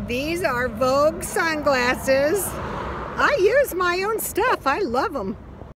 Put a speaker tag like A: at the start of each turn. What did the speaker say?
A: These are Vogue sunglasses. I use my own stuff. I love them.